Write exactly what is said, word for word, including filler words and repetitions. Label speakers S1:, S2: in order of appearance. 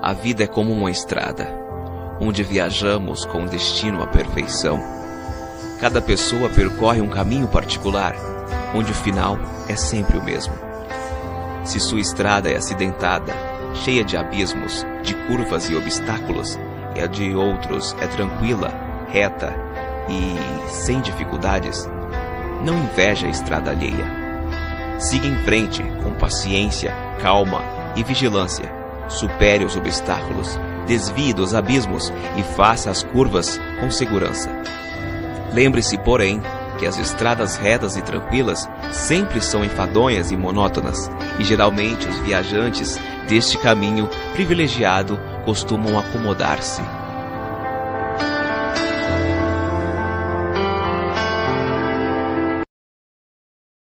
S1: A vida é como uma estrada, onde viajamos com destino à perfeição. Cada pessoa percorre um caminho particular, onde o final é sempre o mesmo. Se sua estrada é acidentada, cheia de abismos, de curvas e obstáculos, e a de outros é tranquila, reta e sem dificuldades, não inveja a estrada alheia. Siga em frente com paciência, calma e vigilância. Supere os obstáculos, desvie dos abismos e faça as curvas com segurança. Lembre-se, porém, que as estradas retas e tranquilas sempre são enfadonhas e monótonas, e geralmente os viajantes deste caminho privilegiado costumam acomodar-se